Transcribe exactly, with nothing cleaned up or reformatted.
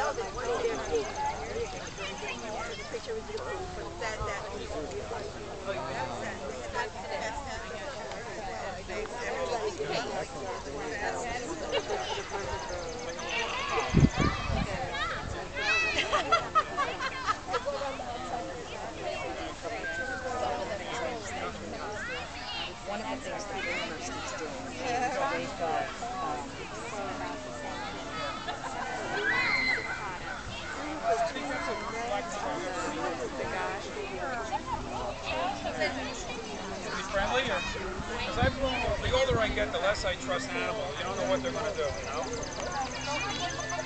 One of the things that the university's doing is they've got um, Be friendly, or because I've the older I get, the less I trust an animal. You don't know what they're going to do, you know.